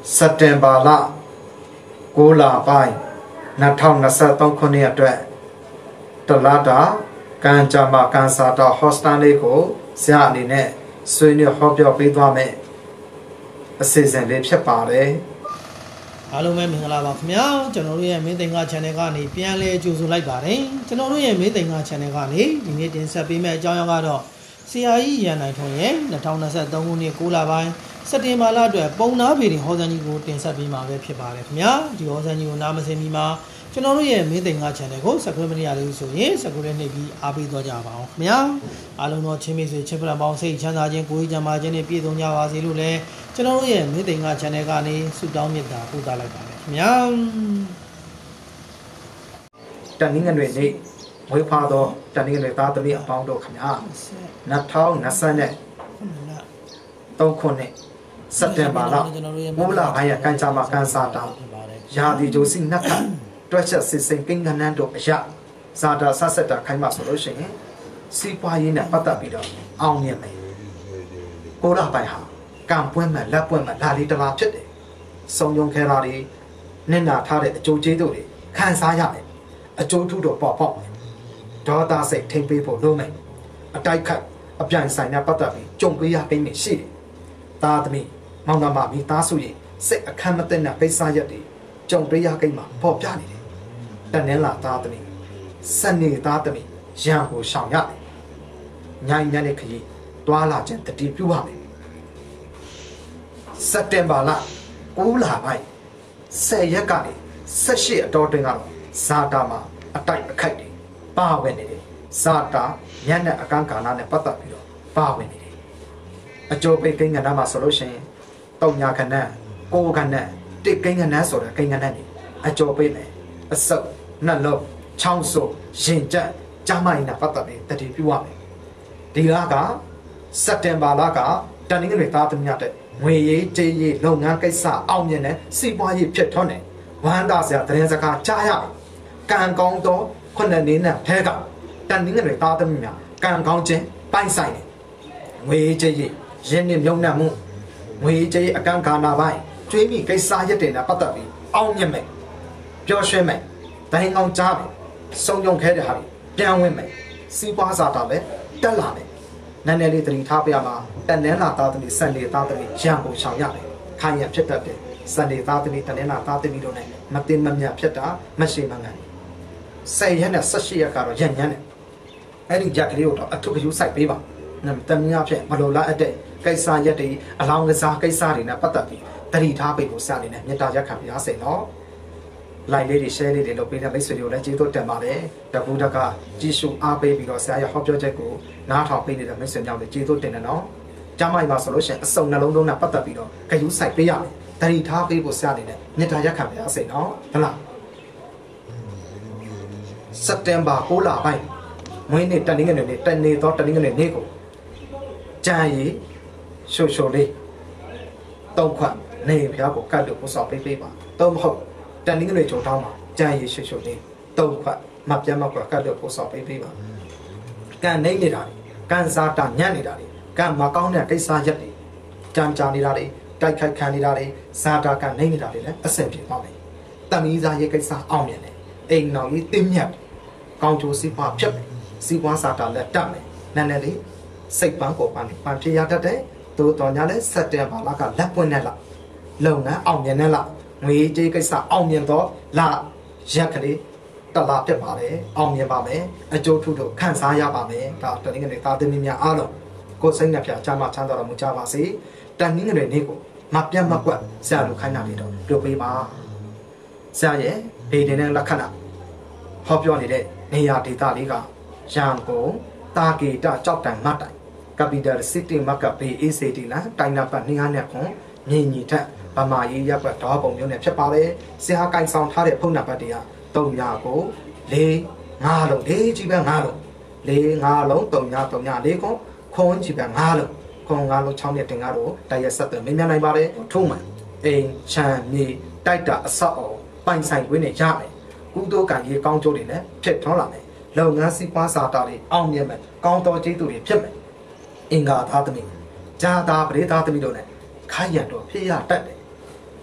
စက်တင်ဘာလ9လပိုင်း2023ခုနှစ်အတွက်တလတာကန်ကြမှာကန်စာတာဟော့စတန်လေးကိုဆရာအနေနဲ့ဆွေးနွေးဟောပြောပေးသွားမယ်အစီအစဉ်လေးဖြစ်ပါတယ်အားလုံးပဲမင်္ဂလာပါခင်ဗျာကျွန်တော်တို့ရဲ့မင်းသိင်္ဂ channel ကနေပြန်လဲကြိုဆိုလိုက်ပါတယ်ကျွန်တော်တို့ရဲ့မင်းသိင်္ဂ channel ကနေဒီနေ့တင်ဆက်ပေးမယ့်အကြောင်းအရာကတော့ဆရာကြီးရန်နိုင်ထွန်းရဲ့2023ခုနှစ်9လပိုင်းစက်တင်ဘာလအတွက်ပုံနာပေတင်ဟောစံကြီးကိုတင်ဆက်ပေးမှာပဲဖြစ်ပါတယ်ခင်ဗျာဒီဟောစံကြီးကိုနားမစင်မီမှာကျွန်တော်တို့ရဲ့မင်းသိင်္ဂ channel ကို subscribe မလုပ်ရသေးဘူးဆိုရင် subscribe နှိပ်ပြီးအားပေးသွားကြပါအောင်ခင်ဗျာအားလုံးသောချင်းမိတ်ဆွေချစ်ဖက်ပေါင်းစိတ်ချမ်းသာခြင်းကိုယ်ကြီးကျန်းမာခြင်းနဲ့ပြည့်စုံကြပါစေလို့လည်းကျွန်တော်တို့ရဲ့မင်းသိင်္ဂ channel ကနေဆုတောင်းမေတ္တာပို့သလိုက်ပါတယ်ခင်ဗျာတနင်္ဂနွေနေ့ဝေဖာသောတနင်္ဂနွေသားသမီးအပေါင်းတို့ခင်ဗျာ2023ခုနှစ်စက်တင်ဘာလ9လပိုင်းရကန်ချာမှာကန်စာတာရာဒီဂျိုစီနက်ခတ်တွက်ချက်စစ်စင်ကိန်းကနန်းတို့အရာဇာတာဆတ်ဆက်တာခိုင်းမှဆိုလို့ရှိရင်စီးပွားရေးနဲ့ပတ်သက်ပြီးတော့အောင်မြင်မယ်9လပိုင်းဟာကံပွဲမဲ့လက်ပွဲမဲ့လာလီတလားဖြစ်တယ်စုံယုံခဲတာတွေနင့်နာထားတဲ့အကျိုးကျေးဇူးတွေခံစားရမယ်အကျိုးထူးတော့ပေါ့ပေါ့ဒေါသစိတ်ထိမ့်ပေးဖို့လုပ်မယ်အတိုက်ခိုက်အပြိုင်ဆိုင်နဲ့ပတ်သက်ပြီးကြုံပေးရကိန်းတွေရှိတယ်သားသမီးမောင်နှမမိသားစုရဲ့စိတ်အခမ်းမသိတဲ့ပိဿရက်တွေကြုံပေးရကိန်းမှာပေါ်ပြနေတယ်တနင်္လာသားသမီးစနေသားသမီးရန်ကိုရှောင်ရတယ်ညညနဲ့ခရီးတွာလာခြင်းတတိပြုပါမယ်စက်တင်ဘာလ9လပိုင်း10ရက်ကနေ18အတော်တွင်ကတော့ဇာတာမှာအတိုက်အခိုက်တွေပါဝင်နေတယ်ဇာတာညနဲ့အကန့်ကာလနဲ့ပတ်သက်ပြီးတော့ပါဝင်နေတယ်အကျိုးပေးကိန်းကဏ္ဍမှာဆိုလို့ရှိရင်တုံညာခဏကိုခဏတစ်ကိန်းကဏ္ဍဆိုတဲ့ကိန်းကဏ္ဍတွေအကျိုးပေးမယ်အစုပ်နှလုံးချောင်းဆိုရင်ကြက်ကျမရင်နဲ့ပတ်သက်ပြီးတတိပြုရမယ်ဒီလကစက်တင်ဘာလကတနင်္ဂနွေသားသမီးတဲ့ငွေရေးကြေးရေးလုပ်ငန်းကိစ္စအောင်မြင်တဲ့စီးပွားရေးဖြစ်ထွန်းတယ်ဝမ်းသာစရာသတင်းစကားကြားရမယ်ကံကောင်းသောခုနှစ်နှစ်နဲ့ထဲကတနင်္ဂနွေသားသမီးများကံကောင်းခြင်းပိုင်ဆိုင်တယ်ငွေရေးကြေးရေးရင်းနှီးမြုံနှံမှုငွေရေးကြေးရေးအကန့်ကာလပိုင်းကျွေးမိကိစ္စရက်တွေနဲ့ပတ်သက်ပြီးအောင်မြင်မယ်ပျော်ရွှင်မယ်တိုင်းကောင်းကြားမယ်စုံယုံခဲတဲ့ဟာတွေပြန်ဝင်မယ်စီးပွားစာတာလည်းတက်လာမယ်နည်းနည်းလေးတတိထားပြမှာတနင်္လာသားသမီးစနေသားသမီးရန်ကုန်ရှောင်ရတယ်ခိုင်ရဖြစ်တတ်တယ်စနေသားသမီးတနင်္လာသားသမီးတို့နဲ့မတင်မမြတ်ဖြစ်တာမရှိမှန်းကန်10ရက်နဲ့18ရက်ကတော့ရညံ့တယ်အဲ့ဒီကြက်ကလေးကိုတော့အထုပ်ကယူဆိုင်ပေးပါတမန်ဖြစ်မလိုလားအပ်တဲ့ကိစ္စရက်တွေအလောင်းကစားကိစ္စတွေနဲ့ပတ်သက်ပြီးတတိထားပေးဖို့စနေနဲ့မေတ္တာရက်ခံပြရစေနော်လိုက်လေးတွေ share လေးတွေလုပ်ပေးတဲ့မိတ်ဆွေတွေကိုလည်းကျေးဇူးတင်ပါတယ်တကူတကကြည့်ရှုအားပေးပြီးတော့ဆရာရဲ့ဟောပြောချက်ကိုနားထောင်ပေးနေတဲ့မိတ်ဆွေများလည်းကျေးဇူးတင်တယ်နော်ကျမကြီးပါဆိုလို့ရှိရင်အစုံနှလုံးသွင်းနဲ့ပတ်သက်ပြီးတော့ဂရုစိုက်ပေးရမယ်တတိထားပေးဖို့ဆရာအနေနဲ့မေတ္တာရက်ခံပြရစေနော်ဟုတ်လားစက်တင်ဘာ9လပိုင်းမွေးနေ့တနင်္ဂနွေနေ့တနေ့တော့တနင်္ဂနွေနေ့ကိုကြံရီရှိုလေးတုံးခွတ်နေဖျားကိုကတ်လို့ပို့ဆောင်ပေးပါတော့မဟုတ်တနင်္ဂနွေကြုံတောင်းမှာကြံရီရှိုလေးတုံးခွတ်မပြတ်မကွက်ကတ်လို့ပို့ဆောင်ပေးပါကန်နေနေတာကန်စားတာညံ့နေတာကန်မကောင်းတဲ့ကိစ္စရက်တွေကြံကြာနေတာတွေတိုက်ခိုက်ခံနေတာတွေဇာတာကန်နေနေတာတွေလည်းအဆင်ပြေပါမယ်တမီးစားရဲ့ကိစ္စအောင်မြင်တယ်အိမ်တော်ကြီးတင်းမြတ်ကောင်းကျိုးစီးပွားဖြစ်မယ်စီးပွားစာတာလည်းတက်မယ်နည်းနည်းလေးစိတ်ပန်းကိုပန်းဖြစ်ရတတ်တယ်သို့တော်ညာလည်းစက်တင်ဘာလကလက်ပွင့်နဲ့လားလုပ်ငန်းအောင်မြင်နဲ့လားငွေကြေးကိစ္စအောင်မြင်တော့လာရက်ကလေးတလားပြတ်ပါလေအောင်မြင်ပါမယ်အကျိုးထူးတို့ခန်းစားရပါမယ်ဒါတနင်္ဂနွေသားသမီးများအားလုံးကိုယ်စိတ်နှပြချမ်းသာချမ်းသာတော်မူကြပါစေတနင်္ဂနွေနေ့ကိုမပြတ်မကွက်ဆရာတို့ခိုင်းတာလေးတော့လုပ်ပေးပါဆရာရဲ့ဗေဒနဲ့လက္ခဏာဟောပြောနေတဲ့နေရာဒေသလေးကရန်ကုန်တာဂေတကြောက်တန်မတ်တိုင် capital city မကပေ ACT လားတိုင်းနံပါတ်2နဲ့ခွန်မြင်းညီထက်ဗမာရေးရပ်ကွက်ဒေါ်ပုံမျိုးနဲ့ဖြစ်ပါတယ်ဆရာကိုင်ဆောင်ထားတဲ့ဖုန်းနံပါတ်တွေက300ကို4 5လုံး4ကြီးပဲ5လုံး4 5လုံး3 4ခွန်ခွန်ကြီးပဲ5လုံးခွန်5လုံး6နဲ့တင်ကားတော့တရက်ဆက်တယ်မင်းများနိုင်ပါတယ်ထုံးမှန်အိမ်ချမ်းမြေတိုက်တာအဆောက်အအုံပိုင်ဆိုင်ခွင့်နဲ့ရမယ်ကုသိုလ်ကံရေးကောင်းကျိုးတွေနဲ့ဖြစ်ထွန်းလာမယ်လုပ်ငန်းစီးပွားစာတာတွေအောင်မြင်မယ်ကောင်းတော်ကျေးဇူးတွေဖြစ်မယ်အင်္ဂါသားသမီးဂျာတာပရိသသမီးတို့နဲ့ခိုင်ရန်တော်ဖြစ်ရတတ်တယ်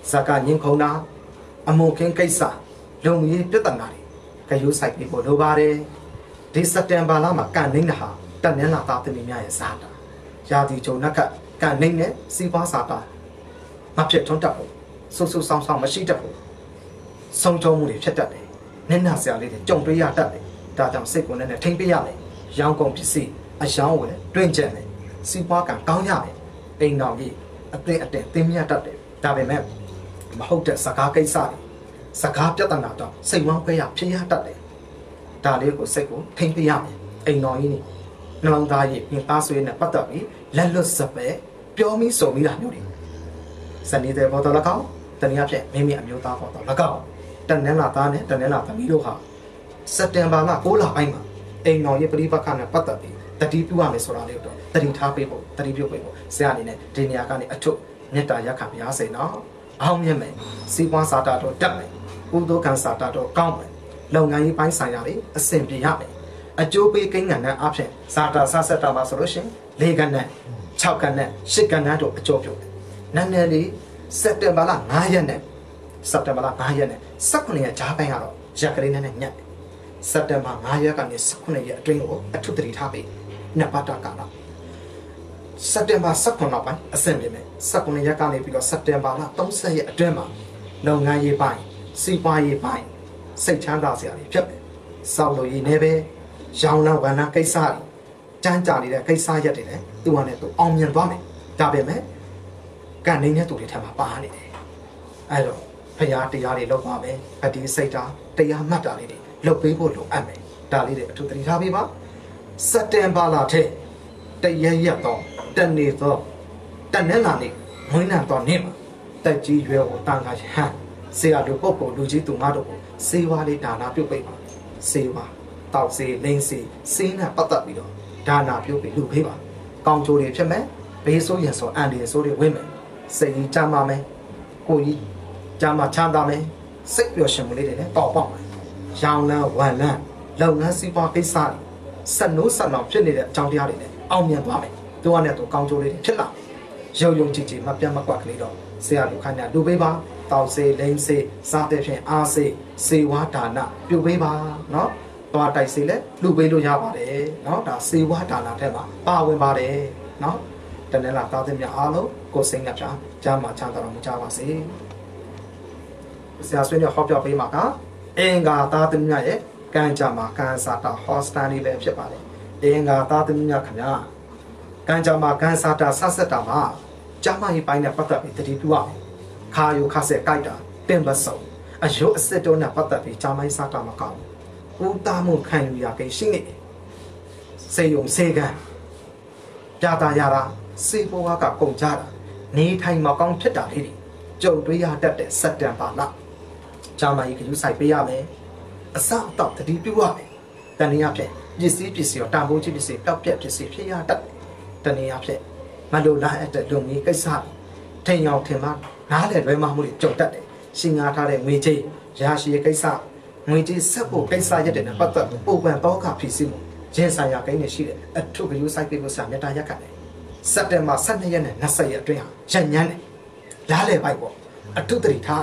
ဇာကညင်ခုံနာအမုံခင်းကိစ္စလုံကြီးပြဿနာတွေဂယုဆိုင်ပြီးဖို့လိုပါတယ်ဒီစက်တင်ဘာလမှာကန်နေတာဟာတနင်္လာသားသမီးများရဲ့ဇာတာရာသီကြုံနှက်ကကန်နေတဲ့စီးပွားစာတာမဖြစ်ထွန်းတတ်ဘူးဆူဆူဆောင်းဆောင်းမရှိတတ်ဘူးဆုံးချုံမှုတွေဖြစ်တတ်တယ်နင့်နာဆရာလေးတွေကြုံတွေ့ရတတ်တယ်ဒါကြောင့်စိတ်ကိုနဲ့ထိမ့်ပေးရမယ်ရောင်းကုန်ပစ္စည်းအယောင်းဝယ်တွင့်ကျက်မယ်စီးပွားကံကောင်းရမယ်အိမ်တော်ကြီးအသင်းအတဲသင်းမြတ်တတ်တယ်ဒါပေမဲ့မဟုတ်တဲ့စကားကိစ္စတွေစကားပြဿနာတော့စိတ်ဝမ်းခွဲရဖြစ်ရတတ်တယ်ဒါလေးကိုစိတ်ကိုထိမ့်ပေးရမယ်အိမ်တော်ကြီးနေနှလုံးသားကြီးပြင်သားဆွေးနဲ့ပတ်သက်ပြီးလက်လွတ်စပဲပြောမိဆိုမိတာမျိုးတွေဇနီးတဲ့ဘောတော်၎င်းတနည်းအားဖြင့်မိမိအမျိုးသားဘောတော်၎င်းတနင်္လာသားနဲ့တနင်္လာသမီးတို့ဟာစက်တင်ဘာလ9လပိုင်းမှာအိမ်တော်ရဲ့ပြိပခါနဲ့ပတ်သက်ပြီးတတိပြုရမယ်ဆိုတာလေးတော့တတိထားပေးဖို့တတိပြုပေးဖို့ဆရာအနေနဲ့ဒီနေရာကနေအထုမေတ္တာရက်ခံပါရစေနော်အောင်မြင်မယ်စီးပွားစာတာတော့တက်မယ်ကုသိုလ်ကံစာတာတော့ကောင်းမယ်လုပ်ငန်းရေးပိုင်းဆိုင်ရာတွေအဆင်ပြေရမယ်အကျိုးပေးကိန်းကဏ္ဍအဖြစ်စာတာဆဆက်တာမှာဆိုလို့ရှိရင်၄ကဏ္ဍ6ကဏ္ဍ10ကဏ္ဍတို့အကျိုးပြုတယ်နည်းနည်းလေးစက်တင်ဘာလ9ရက်နဲ့စက်တင်ဘာလ9ရက်နဲ့18ရက်ဂျားပိုင်းကတော့ရက်ကလေးနဲ့ညက်စက်တင်ဘာ9ရက်ကနေ18ရက်အတွင်းကိုအထုတတိထားပြီးနှစ်ပတ်တာကာလစက်တင်ဘာ18နောက်ပိုင်းအဆင့်ပြမယ်18ရက်ကနေပြီးတော့စက်တင်ဘာလ30ရက်အတွင်းမှာလုပ်ငန်းရေးပိုင်းစီးပွားရေးပိုင်းစိတ်ချမ်းသာစရာတွေဖြစ်မယ်စောက်လို့ရည်နေပဲရောင်းလန်းဝမ်းနာကိစ္စတွေကြမ်းကြာနေတဲ့ကိစ္စရက်တွေလည်းသူ့ဟာနဲ့သူအောင်မြင်သွားမယ်ဒါပေမဲ့ကန်နေတဲ့သူတွေထပ်မှာပါနေတယ်အဲ့တော့ဖရာတရားတွေလောက်ပါပဲအဒီစိတ်တာတရားမှတ်တာလေးတွေလုပ်ပေးဖို့လိုအပ်မယ်ဒါလေးတွေအထူးသတိထားပေးပါစက်တင်ဘာလထဲတရက်တော့တနေ့တော့တနင်္လာနေ့မွေးနေ့တော့နေ့မှာတက်ကြီးရွယ်ကိုတန်ခါဟန်ဆရာတို့ပုဂ္ဂိုလ်လူကြီးသူမတို့ကိုစေဝါလေးဒါနာပြုတ်ပေးပါစေဝါတောက်စေလိမ့်စေစင်းနဲ့ပတ်သက်ပြီးတော့ဒါနာပြုတ်ပေးလူပေးပါကောင်းကျိုးတွေဖြစ်မယ်ဘေးဆိုးရင်ဆိုအန်ဒီဆိုးတွေဝင်းမယ်စိတ်ကြီးကြမ်းပါမယ်ကိုကြီးကြမ်းမှချမ်းသာမယ်စိတ်ပျော်ရွှင်မှုလေးတွေလည်းပေါက်မယ်ရောင်းလန်းဝမ်လန်းလုပ်ငန်းစီးပွားကိစ္စတွေဆက်နိုးဆက်လောင်ဖြစ်နေတဲ့အကြောင်းတရားတွေလည်းအောင်မြင်သွားမယ်သူကနဲ့သူကောင်းကျိုးလေးတွေဖြစ်လာရုံရုံကြည်ကြည်မပြတ်မကွက်ကလေးတော့ဆရာလူခိုင်းတာလူပေးပါတောက်စေလိမ့်စေစားတဲ့ဖြင့်အားစေစေဝါဒါနပြုပေးပါเนาะသွားတိုက်စေလဲလူပေးလို့ရပါတယ်เนาะဒါစေဝါဒါနထဲမှာပါဝင်ပါတယ်เนาะတနေ့လာသားသမီးအားလုံးကိုစိတ်နှပြကြားမှာချမ်းသာတော်မူကြပါစေဆရာဆွေးနွေးဟောပြောပေးမှာကအင်္ဂါသားသမီးရဲ့ကံကြမှာကံစာတာဟောစတန်လေးပဲဖြစ်ပါတယ်အင်္ဂါသားသမီးခင်ဗျာကံကြမှာကံစာတာဆက်ဆက်တာမှာကျမကြီးပိုင်းနဲ့ပတ်သက်ပြီးတတိပြုရမယ်ခါယိုခါဆက်ကြိုက်တာတင်ပစုံအယုတ်အစစ်တို့နဲ့ပတ်သက်ပြီးကျမကြီးစာတာမကောင်းဘူးတာမှုခံယူရကိရှိနေစေယုံစေကံပြတာရတာစေဘောကကုန်ကြတာနေထိုင်မကောင်းဖြစ်တာလေးတွေကြုံတွေ့ရတတ်တဲ့စက်တန်ပါလားကျမကြီးကယူဆိုင်ပေးရမယ်အစအတော့တတိပြုရမယ်တနည်းအားဖြင့်ပစ္စည်းရောတန်ဖိုးကြီးပစ္စည်းပျောက်ပြက်ပစ္စည်းဖြစ်ရတတ်တနည်းအားဖြင့်မလိုလားတဲ့လုံကြီးကိစ္စထိန်အောင်ထင်မှနားလေလွဲမှမှုတွေကြုံတတ်တယ်ရှင်ငါထားတဲ့ငွေကြီးရရှိရဲ့ကိစ္စငွေကြီးဆက်ဖို့ကိစ္စရက်တဲ့ပတ်သက်ပုံပန်တော့ကဖြစ်စီမှုဂျင်းဆိုင်ရာကိန်းနဲ့ရှိတယ်အထုကယူဆိုင်ပေးဖို့ဆာမြတ်တာရက်ကန်တယ်စက်တင်ဘာ12ရက်နဲ့20ရက်အတွင်းဟာရညမ်းတယ်လားလေပိုက်ပေါ့အထုတတိထား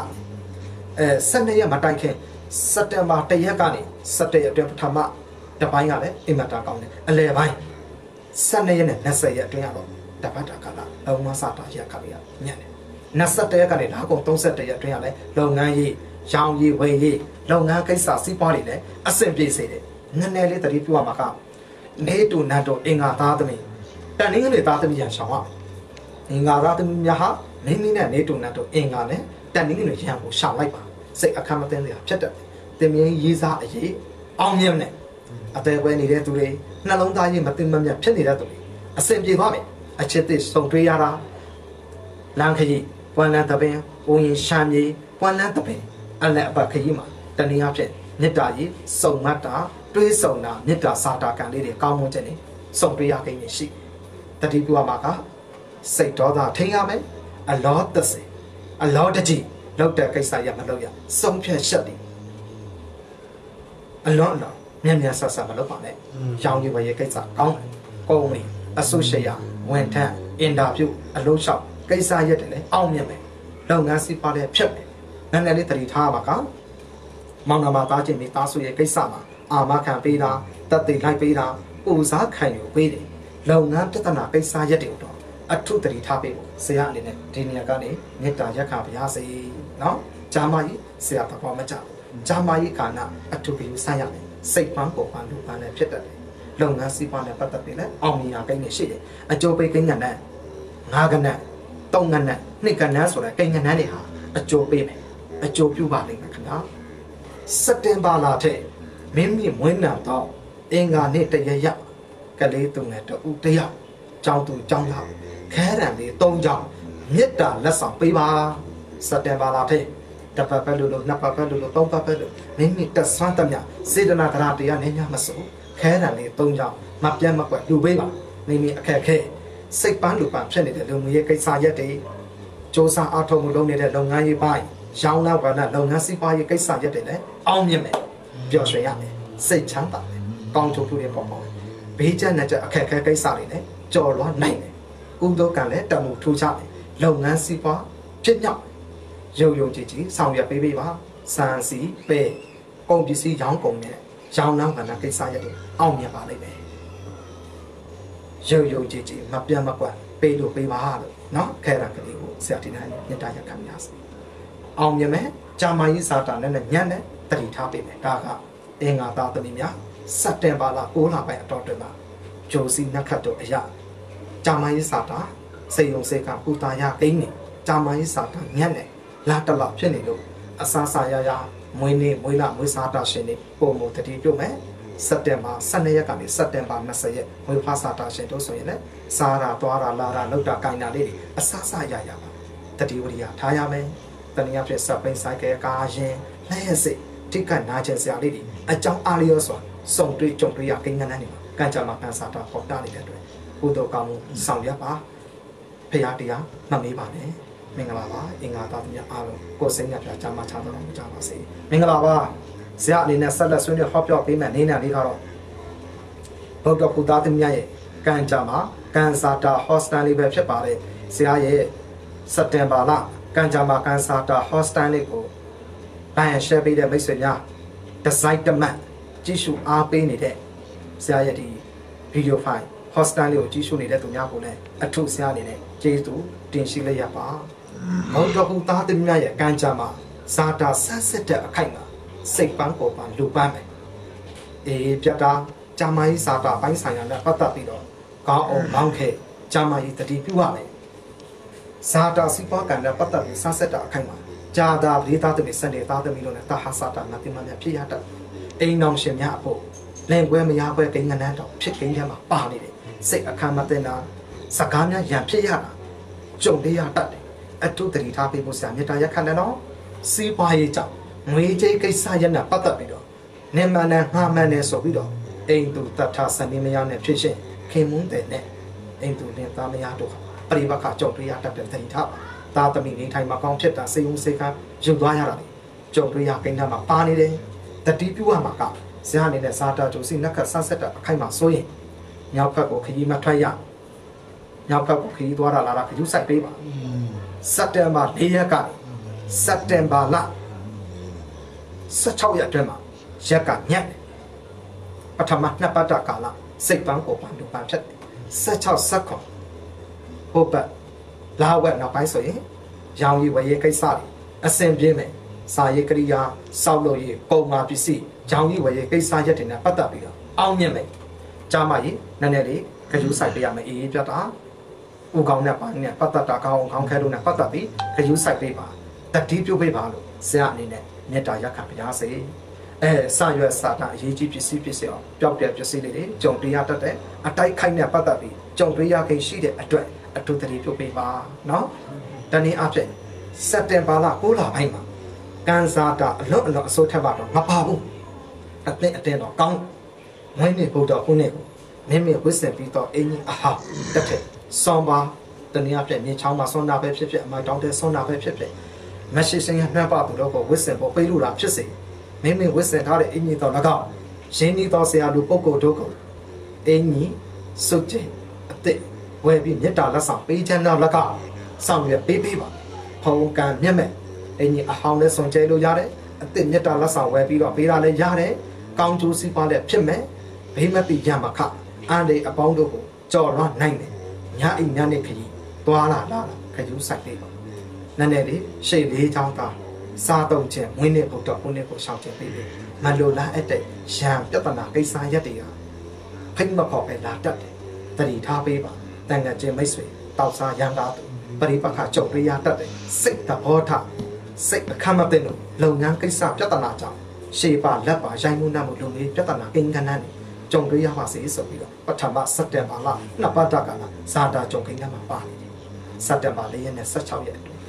12ရက်မတိုင်ခင်စက်တင်ဘာ1ရက်ကနေ17ရက်အတွင်းပထမတစ်ပိုင်းကလည်းအင်မတာကောင်းတယ်အလယ်ပိုင်း12ရက်နဲ့20ရက်အတွင်းကတော့တပတ်တာကလာလုံမစာတာရက်ခါလေးညံ့တယ်21ရက်ကနေလာကုန်31ရက်အတွင်းကလည်းလုပ်ငန်းရေးရောင်းရေးဝယ်ရေးလုပ်ငန်းကိစ္စစီးပွားတွေလည်းအဆင်ပြေစေတယ်နည်းနည်းလေးတတိပြုရမှာကနေတူနတ်တို့အင်္ဂါသားသမီးတန်နေကလေးသားသမီးရန်ရှောင်းရအင်္ဂါသားသမီးများဟာမိမိနဲ့နေတူနတ်တို့အင်္ဂါနဲ့တန်နေကလေးရန်ကိုရှောင်းလိုက်ပါစိတ်အခမ်းမသိနေတာဖြစ်တယ်တင်မြင်းရေးစားအရေးအောင်မြင်တယ်အသေးပွဲနေတဲ့သူတွေနှလုံးသားကြီးမသိမမြတ်ဖြစ်နေတဲ့သူတွေအဆင်ပြေပါမယ်အချစ်သစ်ဆုံတွေ့ရတာလမ်းခရီးပွမ်းလန်းတပင်ဦးရင်ရှမ်းမြေပွမ်းလန်းတပင်အလက်အပတ်ခရီးမှာတနည်းအားဖြင့်မေတ္တာကြီးစုံမတ်တာတွေးဆုံတာမေတ္တာစာတာကံလေးတွေကောင်းမွန်ခြင်းနဲ့ဆုံတွေ့ရခြင်းရှိတတိပြုမှာကစိတ်ဒေါသထိန်းရမယ်အလောတစေအလောတကြီးလောက်တဲ့ကိစ္စရမလုပ်ရစုံဖြတ်ရှက်တယ်အလောအလောမြန်ဆဆမလုပ်ပါနဲ့ရောင်းရဝရဲ့ကိစ္စကောင်းကုန်နေအဆုရှိယဝန်ထမ်းအင်တာဗျူးအလုပ်လျှောက်ကိစ္စရက်တယ်လေအောင်မြင်မယ်လုပ်ငန်းစီးပွားလည်းဖြစ်တယ်နည်းနည်းလေးတတိထားပါကမောင်နှမသားချင်းမိသားစုရဲ့ကိစ္စမှာအာမခံပေးတာတက်သိလိုက်ပေးတာပူစားခံယူပေးတယ်လုပ်ငန်းပြဿနာကိစ္စရက်တွေတော့အထုတတိထားပေးဖို့ဆရာအနေနဲ့ဒီနေရာကနေမေတ္တာရက်ခံပါရစေနော်ဂျာမကြီးဆရာတော်မကြဘူးဂျာမကြီးခန္ဓာအထုပြီးဆိုင်ရမယ်စိတ်ပန်းပေါ်ပန်းလူပန်းနဲ့ဖြစ်တတ်တယ်လုပ်ငန်းစီးပွားနဲ့ပတ်သက်ပြီးလဲအောင်မြင်ရကိန်းနဲ့ရှိတယ်အကျိုးပေးကိန်းကဏ္ဍ9ကဏ္ဍ3ကဏ္ဍ2ကဏ္ဍဆိုတဲ့ကိန်းကဏ္ဍတွေဟာအကျိုးပေးမယ်အကျိုးပြုပါလိမ့်မယ်ခင်ဗျာစက်တင်ဘာလထဲမင်းမြင့်မွေးနံတော့အင်္ဂါနေ့တရရကလေးသူငယ်တူတယောက်ကြောင်းသူကြောင်းရောက်ခဲရံလေး3ကြောင်းမေတ္တာလက်ဆောင်ပေးပါစက်တင်ဘာလထဲတပတ်ပဲလို့နှစ်ပတ်ပဲလို့3ပတ်ပဲလို့မင်းမြင့်တက်ဆွမ်းတမျှစေတနာတရားတရားနဲ့ညမစိုးခဲရံလေး3ကြောင်းမပြတ်မကွက်လူပေးပါမိမိအခက်ခဲစိတ်ပန်းလူပန်းဖြစ်နေတဲ့လူငွေရဲ့ကိစ္စရက်တွေစ조사အားထုတ်မှုလုပ်နေတဲ့လုပ်ငန်းရေးပိုင်းရောင်းနောက်ကနေလုပ်ငန်းစီးပွားရေးကိစ္စရက်တွေလည်းအောင်မြင်မယ်ပျော်ရွှင်ရမယ်စိတ်ချမ်းသာတယ်ကောင်းကျိုးထူတဲ့ပေါ့ပေါ့ဘေးကျနဲ့ကြအခက်ခဲကိစ္စတွေလည်းကြော်လွှားနိုင်တယ်ကုသိုလ်ကံလည်းတမှုထူးခြားတယ်လုပ်ငန်းစီးပွားဖြစ်မြောက်ရုံရုံကြည်ကြည်ဆောင်ရွက်ပေးပေးပါစံစီပဲကုန်ပစ္စည်းရောင်းကုန်နဲ့ရောင်းနောက်ကကိစ္စရက်တွေအောင်မြင်ပါလိမ့်မယ်ရုံရုံကြည်ကြည်မပြတ်မကွက်ပေးလို့ပေးပါလို့နော်ခဲရံကလေးကိုဆရာတင်နိုင်မြတ်တာရက်ခံရစေအောင်မြင်မယ်ဂျာမကြီးစာတာနဲ့ညံ့နဲ့တတိထားပေးမယ်ဒါကအင်္ဂါသားသမီးများစက်တင်ဘာလ9လပိုင်းအတော်တွင်မှာဂျိုစီနက်ခတ်တို့အရာဂျာမကြီးစာတာစေယုံစေကပူတာရကိန်းနေဂျာမကြီးစာတာညံ့နဲ့လာတလဖြစ်နေလို့အစာစာရမွေးနေ့မွေးလမွေးစားတာရှင်နေပုံမတတိပြုတ်မယ်စက်တင်ဘာ12ရက်ကနေစက်တင်ဘာ20ရက်ဝေဖာစာတာရှင်တို့ဆိုရင်လည်းစားတာသွားတာလာတာလောက်တာကိုင်တာလေးတွေအဆဆရရပါတတိဝရိယထားရမယ်တနည်းအားဖြင့်စပ်ပိန်ဆိုင်ကဲကာရင်လက်ရစိတ်ထိကနာကျင်စရာလေးတွေအကြောင်းအားလျော်စွာစုံတွေ့ကြုံတွေ့ရကိန်းကန်းနေမှာကံကြမှာပန်းစာတာပေါ်တာနေတဲ့အတွက်ကုသိုလ်ကောင်းမှုဆောင်ရွက်ပါဖရာတရားမှတ်မေးပါနဲ့မင်္ဂလာပါအင်္ဂါသားများအားလုံးကိုယ်စိတ်ညပြချမ်းသာချမ်းသာတော်မူကြပါစေမင်္ဂလာပါဆရာအနေနဲ့ဆက်လက်ဆွေးနွေးဟောပြောပေးမယ်နေနဲ့လေးကတော့ဘုဒ္ဓကုသားသမီးရဲ့ကံကြမှာကံစာတာဟောစတန်လေးပဲဖြစ်ပါတယ်ဆရာရဲ့စက်တင်ဘာလကံကြမှာကံစာတာဟောစတန်လေးကိုဘိုင်ရှယ်ပေးတဲ့မိတ်ဆွေများဒီဇိုင်းတမတ်ကြည့်ရှုအားပေးနေတဲ့ဆရာရဲ့ဒီဗီဒီယိုဖိုင်ဟောစတန်လေးကိုကြည့်ရှုနေတဲ့သူများကိုလည်းအထုဆရာအနေနဲ့ကျေးဇူးတင်ရှိလိုက်ရပါဘုဒ္ဓကုသားသမီးရဲ့ကံကြမှာစာတာဆက်စစ်တဲ့အခိုက်မှာစိတ်ပန်းပေါ်ပန်းလူပန်းမယ်အေးပြတာဂျာမကြီးစာတာပိုင်းဆိုင်ရာနဲ့ပတ်သက်ပြီးတော့ကောင်းအောင်မောင်းခဲ့ဂျာမကြီးတတိပြုရမယ်စာတာစီပွားကံနဲ့ပတ်သက်ပြီးဆက်ဆက်တာအခိုက်မှာဂျာတာပရိသတ်တွေစံတဲ့သားသမီးတို့နဲ့တဟာစာတာမတိမမြဖြစ်ရတတ်အိမ်တော်ရှင်များအဖို့လင်ကွဲမရကွဲကိန်းကနန်းတော်ဖြစ်ကိန်းထဲမှာပါနေတယ်စိတ်အခမ်းမတင်တာစကားများရံဖြစ်ရတာကြုံရတတ်တယ်အထုတတိထားပေးဖို့ဆရာမြတ်တာရက်ခဏနော်စီးပွားရေးကြောင့်ငွေကြေးကိစ္စရနဲ့ပတ်သက်ပြီးတော့နေမနဲ့ငှားမှန်းနေဆိုပြီးတော့အိမ်သူတတ်ထားစနေမရနဲ့ဖြစ်ရှင်ခင်မွန်းတဲ့နဲ့အိမ်သူနဲ့သားမရတို့ပရိပခကြောက်တွေ့ရတတ်တဲ့တတိထားသားသမီးနေထိုင်မှာကောင်းဖြစ်တာစိတ်ဦးစိတ်ကယူသွားရတာလေကြုံတွေ့ရကိန်းထဲမှာပါနေတယ်တတိပြုရမှာကဇာအနေနဲ့စာတာကျိုးစီနက်ခတ်ဆန်းဆက်တာအခိုက်မှာဆိုရင်ညောက်ဖက်ကိုခရီးမထွက်ရညောက်ဖက်ကိုခရီးသွားတာလာတာခရီးဆိုင်ပေးပါစက်တင်ဘာ4ရက်ကနေစက်တင်ဘာလ16ရက်အတွင်းမှာရက်ကညက်ပထမနှစ်ပတ်တာကာလစိတ်ပန်းကိုပန်းလူပန်းဖြစ်တယ်16 second ဟိုပတ်လာဝက်နောက်ပိုင်းဆိုရင်ရောင်ရည်ဝယ်ရေးကိစ္စတွေအဆင်ပြေမယ်စာရေးကရိယာစောက်လို့ရေးပုံမှန်ပစ္စည်းရောင်ရည်ဝယ်ရေးကိစ္စရက်တွေနဲ့ပတ်သက်ပြီးတော့အောင်မြင်မယ်ကြားမကြီးနည်းနည်းလေးခရူးဆိုင်ပေးရမယ်အေးပြတာဥကောင်းနဲ့ပိုင်းနဲ့ပတ်သက်တာကောင်းခေါင်းခဲလို့နဲ့ပတ်သက်ပြီးခရူးဆိုင်ပေးပါတတိပြုပေးပါလို့ဆရာအနေနဲ့မေတ္တာရက်ခံပါရစေစရွက်စာတာအရေးကြီးပစ္စည်းအောင်ပျောက်တဲ့ပစ္စည်းလေးတွေကြုံတွေ့ရတတ်တဲ့အတိုက်ခိုက်နဲ့ပတ်သက်ပြီးကြုံတွေ့ရခဲ့ရှိတဲ့အတွက်အထူးတတိပြုပေးပါနော်တနည်းအားဖြင့်စက်တင်ဘာလ9လပိုင်းမှာကန်စာတာအလွတ်အစိုးထက်ပါတော့မပါဘူးအသင့်အတင်းတော့ကောင်းမွေးနေ့ဘုဒ္ဓခုနှစ်ကိုမင်းမဝစ်စင်ပြီးတော့အင်းကြီးအဟာတက်တဲ့ဆောင်းပါတနည်းအားဖြင့်မြေချောင်းမှာဆွမ်းနာပဲဖြစ်ဖြစ်အမိုက်တောင်းတဲ့ဆွမ်းနာပဲဖြစ်ဖြစ်မရှိစင်ရနှပ်ပါသူတို့ကိုဝစ်စင်ပေါ်ပေးလို့တာဖြစ်စေမင်းဝစ်စင်ထားတဲ့အင်းကြီးတော့၎င်းရင်းနှီးသောဆရာလူပုဂ္ဂိုလ်တို့ကိုအင်းကြီးစုတ်ကျင်အသက်ဝယ်ပြီးမေတ္တာလက်ဆောင်ပေးချမ်းတော့၎င်းဆောင်ရွက်ပေးပါဖဖုံကံမြက်မဲ့အင်းကြီးအဟောင်းနဲ့စွန်ကျဲလို့ရတယ်အစ်မြတ်တာလက်ဆောင်ဝယ်ပြီးတော့ပေးတာလည်းရတယ်ကောင်းကျိုးစီးပွားလည်းဖြစ်မယ်ဘေးမတိရမခအန်ဒီအပေါင်းတို့ကိုကြော်လွှမ်းနိုင်တယ်ညအိမ်ညနေခရီးသွားလာခယူးဆိုင်လေးပါနည်းနည်းလေးရှေ့လေးချောင်းသားစားတုံခြင်းမွေးနေ့ဘုဒ္ဓဘုန်းနေ့ကိုရှောင်ခြင်းပေးတယ်မလိုလားအပ်တဲ့ရံပြဿနာကိစ္စရက်တွေကဖိမခေါ်ပဲလာတတ်တယ်တတိထားပေးပါတန်ငယ်ချင်းမိတ်ဆွေတောက်စားရန်ကားသူပရိပခကြုံရတတ်တယ်စိတ်တဘောထစိတ်အခမ်းမသိလို့လုပ်ငန်းကိစ္စပြဿနာကြောင့်ရှေ့ပါလက်ပါရိုင်းမှုနှမှုလူမျိုးပြဿနာကိန်းကနန်းနေကြုံရပါစေဆိုပြီးတော့ပထမစက်တင်ဘာလနှစ်ပတ်တကလာဇာတာကြုံကိန်းကမှာပါနေတယ်စက်တင်ဘာ4ရက်နဲ့16ရက်အတွင်း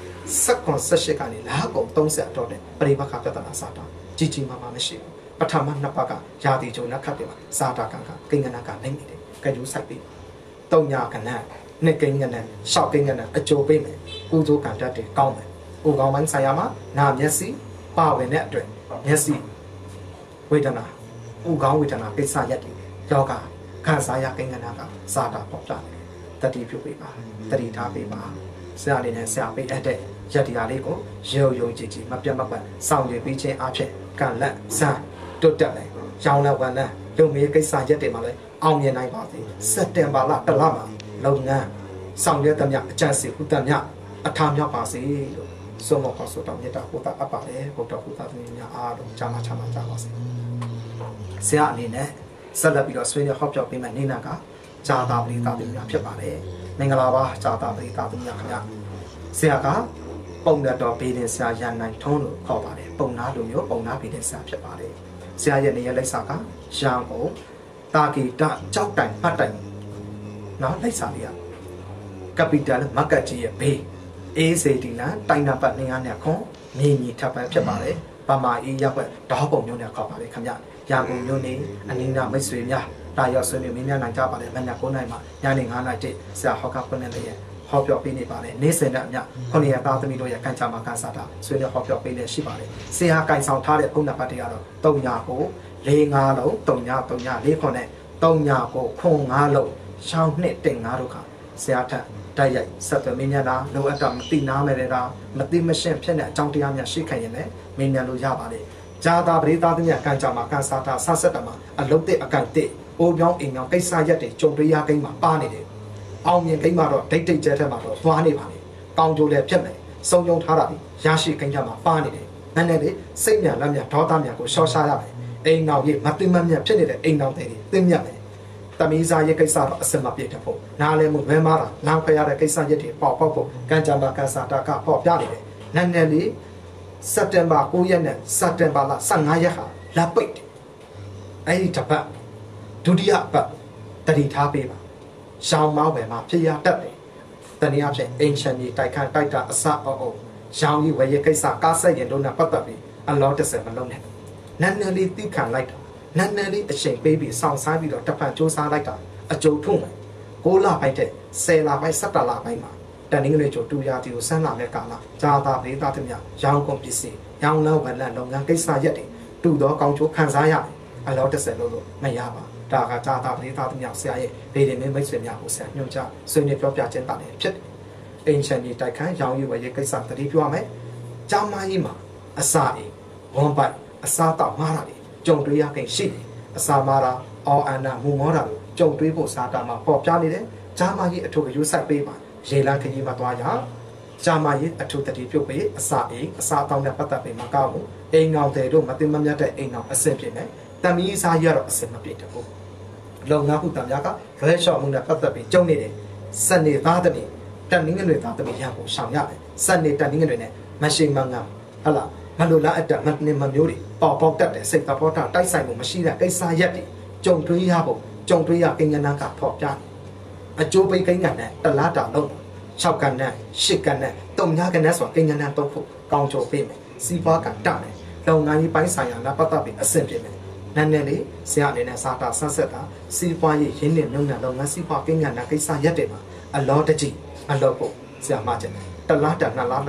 18ကနေလာကုန်30တော့တဲ့ပရိပခပြဿနာဇာတာကြီးမားမရှိဘူးပထမနှစ်ပတ်ကယာတီကြုံနဲ့ခတ်တယ်မှာဇာတာကကိန်းကနန်းကနိုင်နေတယ်ကြယူဆိုင်ပြီးတုံညာကနန်းနှစ်ကိန်းကနန်းရှောက်ကိန်းကနန်းအကျိုးပေးမယ်ကုသိုလ်ကံတတ်တယ်ကောင်းမယ်ကိုကောင်းပိုင်းဆိုင်ရာမှာနာမျက်စိပါဝင်တဲ့အတွက်မျက်စိဝေဒနာကိုကောင်းဝေဒနာကိစ္စရက်တွေယောဂခံစားရကိန်းကနန်းကဇာတာပေါ်ပြတယ်တတိပြုပေးပါတတိထားပေးပါဆရာလေးနဲ့ဆရာပေးအပ်တဲ့ရက်တရားလေးကိုရုံကြည်မပြတ်မပတ်စောင့်ရပြီးခြင်းအဖြစ်ကံလက်စံတွတ်တက်လိုက်ရောင်းလက်ဝန်လက်လုံမေးကိစ္စရက်တွေမှာလည်းအောင်မြင်နိုင်ပါစေစက်တင်ဘာလတစ်လမှာလုပ်ငန်းဆောင်ရွက်သမျှအကျဉ်းစီဥတ္တမြအထာမြောက်ပါစေလို့ဆုံးမခေါ်ဆိုတော်မြတ်တာဘုရားအပ်ပါလေဘုရားဘုရားသမီးများအားလုံးချမ်းသာကြပါစေဆရာအနေနဲ့ဆက်လက်ပြီးတော့ဆွေးနွေးဟောပြောပေးမယ့်နေ့နာကဇာတာပရိသတ်များဖြစ်ပါတယ်မင်္ဂလာပါဇာတာပရိသတ်များခင်ဗျာဆရာကပုံရတော်ဘေးရင်ဆရာရန်နိုင်ထုံးလို့ခေါ်ပါတယ်ပုံနာလိုမျိုးပုံနာဘေးရင်ဆရာဖြစ်ပါတယ်ဆရာရဲ့နေရာလိပ်စာကရန်ကုန်တာဂီတကြောက်တိုင်မှတ်တိုင်နော်လိပ်စာလေးကကပီတယ်မကတ်ကြီးရဲ့ဘေးအေးစေတီနာတိုင်နာပတ်နေရနဲ့ခွန်မြေထပ်ပန်းဖြစ်ပါတယ်ပမာအေးရောက်ွက်ဒေါပုံမျိုးနဲ့ခေါ်ပါတယ်ခင်ဗျရန်ကုန်မျိုးနေအနည်းနာမိတ်ဆွေများတာရောက်ဆွေးနွေးမင်းများနိုင်ကြပါတယ်မနေ့9နိုင်မှာညနေ9နိုင်တိဆရာဟောက်ကဖွင့်နေလေဟောပြောပေးနေပါတယ်နေ့စဉ်နဲ့အမျှ9ရက်သားသမီးတို့ရဲ့ကံကြမ္မာကစားတာဆွေးနွေးဟောပြောပေးနေရှိပါတယ်ဆရာကင်ဆောင်ထားတဲ့ဘုန်းတော်ပတ်တွေကတော့3ကို4-5လုံး3-4ခွန်နဲ့3ကိုခွန်5လုံးရှောင်းနှစ်တင်5တို့ခါဆရာထက်တိုက်ရိုက်ဆက်သွယ်မင်းများတာလိုအပ်တာမသိနာမယ်တဲ့တာမသိမရှင်းဖြစ်တဲ့အကြောင်းတရားများရှိခိုင်ရင်လည်းမင်းများလို့ရပါတယ်ဇာတာပရိသတ်များကံကြမ္မာကစားတာဆဆက်တာမှာအလုံးတဲ့အကန့်တဲ့အိုးပြောင်းအိမ်ပြောင်းကိစ္စရက်တွေကြုံတွေ့ရကိန်းမှာပါနေတယ်အောင်မြင်ကိန်းမှာတော့ဒိတ်ကျဲထဲမှာတော့သွားနေပါလေကောင်းကျိုးလည်းဖြစ်မယ်စုံယုံထားတာရရှိကိန်းကြမှာပါနေတယ်မနဲ့လေစိတ်မြန်လက်မြန်ဒေါသမြန်ကိုရှော့ရှားရမယ်အိမ်နောက်ရေးမသိမမြတ်ဖြစ်နေတဲ့အိမ်နောက်တွေသိမြတ်မယ်တမီးစားရဲ့ကိစ္စတော့အစမပြည့်တဲ့ဖို့နားလည်းမဝဲမာတာလမ်းခွဲရတဲ့ကိစ္စရက်တွေပေါက်ဖို့ကံကြမ္မာကံစားတာကပေါ်ပြနေတယ်နည်းနည်းလေးစက်တင်ဘာ9ရက်နဲ့စက်တင်ဘာလ15ရက်ဟာလက်ပိတ်တယ်အဲ့ဒီတစ်ပတ်ဒုတိယပတ်တတိထားပေးပါရှောင်းမောင်းပဲမှာဖြစ်ရတတ်တယ်တနည်းအားဖြင့်အင်ရှင်ကြီးတိုက်ခန့်တိုက်တာအစအောင်ရောင်းကြီးဝယ်ရကိစ္စကားဆက်ရင်တို့နဲ့ပတ်သက်ပြီးအလော30မလုံးနဲ့နန်းနယ်လေးတိခံလိုက်တာနန်းနယ်လေးအချိန်ပေးပြီးစောင့်စားပြီးတော့တဖန်စူးစမ်းလိုက်တာအကျုံထုံမယ်6လပိုင်းတဲ့10လပိုင်း17လပိုင်းမှာတန်နည်းငယ်ကျိုးတူရာတီကိုဆန်းလာတဲ့ကာလဂျာတာဒေသတည်းများရောင်းကုန်ပစ္စည်းရောင်းလောက်ဝန်လလုပ်ငန်းကိစ္စရက်တွေတူတော့ကောင်းချိုးခံစားရတယ်အလော30လို့မရပါဒါကဇာတာပရိသတ်များဆရာရဲ့ဗေဒင်မိတ်ဆွေများကိုဆရာညွှန်ကြားဆွေးနွေးပြောပြခြင်းတာလည်းဖြစ်တယ်။အင်ရှင်ကြီးတိုက်ခန်းရောင်းရွယ်ရေးကိစ္စတတိပြောရမယ်။ဂျာမကြီးမှာအစာအိမ်ဝန်ပိုက်အစာတောက်မားတာတွေကြုံတွေ့ရခင်ရှိတယ်။အစာမားတာအော်အန်နာမူမောတာတို့ကြုံတွေ့ဖို့စားတာမှာပေါ်ပြနေတယ်။ဂျာမကြီးအထုပ်ယူဆိုင်ပေးပါရေလန်းခကြီးမှာသွားရဂျာမကြီးအထုပ်တတိပြုတ်ပေးအစာအိမ်အစာတောက်နဲ့ပတ်သက်ပြီးမကောက်ဘူး။အိမ်အောင်တွေတို့မသိမမြတ်တဲ့အိမ်အောင်အဆင်ပြေမယ်။တမီးစားရတော့အဆင်မပြေဘူး။လုံငါဟုတံများကရဲလျှော့မှုနဲ့ပတ်သက်ပြီးကျုံနေတယ်စနေသားသမီးတန်နင်းငွေသားသမီးရဖို့ရှောင်ရတယ်စနေတန်နင်းငွေနဲ့မရှိမှန်ကဟလာမလိုလားအတ္တမနှင်းမမျိုးတွေပေါက်တက်တဲ့စိတ်သဘောထားတိုက်ဆိုင်မှုမရှိတဲ့ကိစ္စရက်တွေကြုံတွေးရဖို့ကြုံတွေးရကိန်းကနန်းကဖော်ပြအကျိုးပေးကိန်းကနန်းတလားတာလုံး6ကနန်း8ကနန်း3ကနန်းဆိုကိန်းကနန်းတော့ဖို့ကောင်းချိုပေးမယ်စီးပွားကတမယ်လုံငန်းကြီးပိုင်းဆိုင်ရာနဲ့ပတ်သက်ပြီးအဆင်ပြေမယ်နန်းနယ်လေးဆရာအနေနဲ့စားတာဆန်းဆက်တာစီးပွားရေးရင်းနှီးမြှုပ်နှံလုပ်ငန်းစီးပွားကိန်းကနန်းကိစ္စရက်တွေမှာအလောတကြီးအလောဖို့ဆရာမကျင်တယ်တလားတာ2လတော့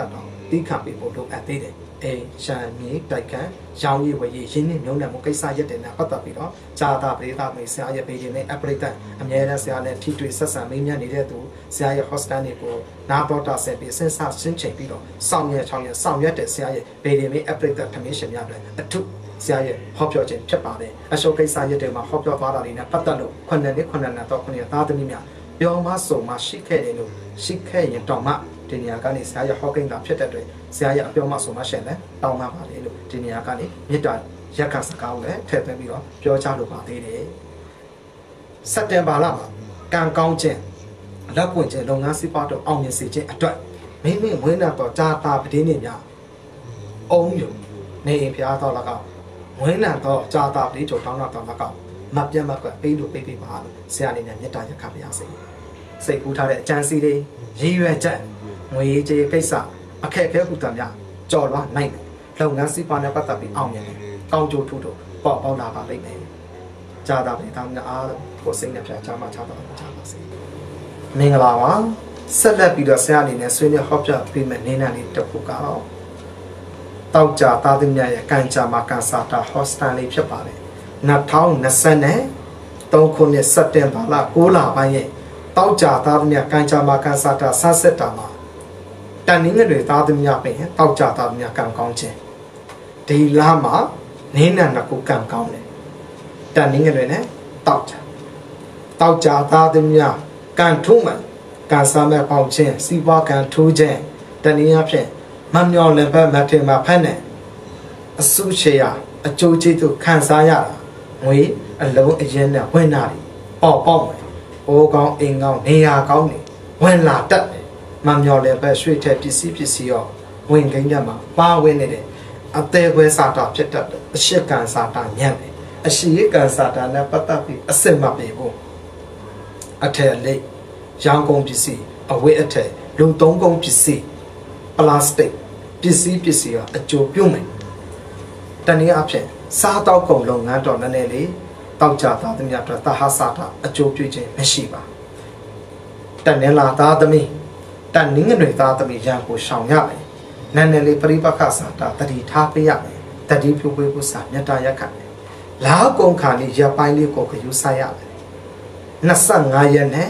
တီးခံပေးဖို့လိုအပ်သေးတယ်အေးရှမ်းမြေတိုက်ကန်ရောင်းရည်ဝယ်ရည်ရင်းနှီးမြုံနှံမှုကိစ္စရက်တင်နဲ့ပတ်သက်ပြီးတော့ဇာတာပရိသတ်မိတ်ဆရာရဲ့ပေဂျင်နဲ့အပရိသတ်အမြဲတမ်းဆရာနဲ့ထိတွေ့ဆက်ဆံမေးမြန်းနေတဲ့သူဆရာရဲ့ hostel တွေကိုနာတော်တာဆက်ပြီးစဉ်းစားရှင်းချိန်ပြီးတော့ဆောင်ရွက်တဲ့ဆရာရဲ့ပေဂျင်နဲ့အပရိသတ်ထမင်းရှင်များတွေအထုဆရာရဲ့ဟောပြောခြင်းဖြစ်ပါတယ်အရှုပ်ကိစ္စရက်တွေမှာဟောပြောသွားတာတွေနဲ့ပတ်သက်လို့ခုနှစ်နှစ်တော့ခုနှစ်သားသမီးများပြောမဆုံမရှိခဲ့တယ်လို့ရှိခဲ့ရင်တောင်မှဒီနေရာကနေဆရာရဲ့ဟောကိန်းတာဖြစ်တဲ့အတွက်ဆရာရဲ့အပြောမဆိုမှရှင်လဲတောင်းပါပါလေလို့ဒီနေရာကနေမေတ္တာရက်ခံစကားကိုလည်းထည့်သွင်းပြီးတော့ပြောချလိုပါသေးတယ်စက်တင်ဘာလမှာကံကောင်းခြင်းလက်ပွင့်ခြင်းလုပ်ငန်းစီးပွားတို့အောင်မြင်စေခြင်းအတွက်မိမိဝင်းနာတော့ဂျာတာပတိနေများအုံယူနေရင်ဖျားတော့လကောက်ဝင်းနာတော့ဂျာတာပတိချုပ်တောင်းတော့လကောက်မပြတ်မကွက်ပေးလို့ပေးပါလို့ဆရာအနေနဲ့မေတ္တာရက်ခံပါရစေစိတ်ကူးထားတဲ့အကြံစီတွေရည်ရွယ်ချက်ငွေကြေးကိစ္စအခက်အခဲခုတည်းများကြော်လွှားနိုင်တယ်လုပ်ငန်းစီးပွားနဲ့ပတ်သက်ပြီးအောင်မြင်တယ်ကောင်းကျိုးထူးတို့ပေါ်ပေါက်လာပါလိမ့်မယ်ဂျာတာပတိသားများအားကိုစိတ်နဲ့ဖြာချမှချတော့ချပါစေမင်္ဂလာပါဆက်လက်ပြီးတော့ဆရာအနေနဲ့ဆွေးနွေးဟောပြပေးမယ့်နေ့နဲ့လေးတစ်ခုကတော့တောက်ကြသားသမီးရဲ့ကံကြမ္မာကန်စာတာဟော့စတန်လေးဖြစ်ပါတယ်2023ခုနှစ်စက်တင်ဘာလ9လပိုင်းရဲ့တောက်ကြသားသမီးကံကြမ္မာကန်စာတာဆက်ဆက်တာမှာတန်နင်းငယ်တွေသားသမီးပင်တောက်ကြသားသမီးကံကောင်းခြင်းဒီလမှာနင်းနံနှစ်ခုကံကောင်းတယ်တန်နင်းငယ်တွေနဲ့တောက်ကြသားသမီးကံထုံးမှန်ကံစားမဲ့ပေါင်းခြင်းစီးပွားကံထိုးခြင်းတနည်းအားဖြင့်မမျော်လင့်ဘက်မထင်မှဖက်နဲ့အစုရှေရအကျိုးကျေးဇူးခံစားရတာငွေအလုံးအရင်နဲ့ဝင်လာတယ်ပေါ့မယ်အိုးကောင်းအိမ်ကောင်းနေရာကောင်းနေဝင်လာတတ်တယ်မမျော်လင့်ဘက်ရွှေထက်ပစ္စည်းရောဝင်ကိန်းထဲမှာပါဝင်နေတယ်အသေးခွဲစာတာဖြစ်တတ်တယ်အရှိကံစာတာညံ့တယ်အရှိကံစာတာနဲ့ပတ်သက်ပြီးအစစ်မပြေဘူးအထက်လေးရောင်းကုန်ပစ္စည်းအဝတ်အထည်လူသုံးကုန်ပစ္စည်းပလတ်စတစ်ပစ္စည်းကအကျိုးပြုမယ်တနည်းအားဖြင့်စားတောက်ကုန်လုပ်ငန်းတော်နည်းနည်းလေးတောက်ကြသားသမီးအတွက်သဟစာတာအကျိုးပြုခြင်းမရှိပါတနည်းလာသားသမီးတနည်းငွေသားသမီးရန်ကိုရှောင်ရမယ်နည်းနည်းလေးပြိပခစာတာတတိထားပေးရမယ်တတိပြုပေးဖို့စာမြတ်တာရက်ခံတယ်လာကုန်ခါလေးရပိုင်းလေးကိုယူဆိုင်ရမယ်25ရက်နဲ့